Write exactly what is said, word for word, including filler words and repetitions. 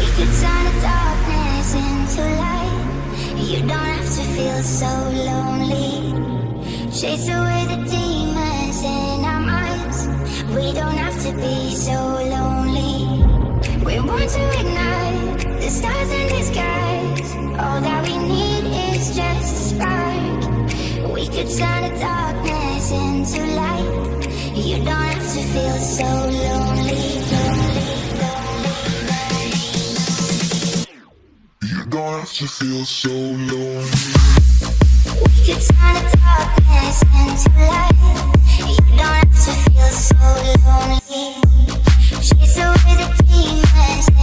We could turn the darkness into light. You don't have to feel so lonely. Chase away the demons in our minds. We don't have to be so lonely. We're born to ignite the stars in the skies. All that we need is just a spark. We could turn the darkness into light. You don't have to feel so lonely, lonely, lonely, lonely. You don't have to feel so lonely. We could turn the darkness into light. You don't have to feel so lonely. Chase away the demons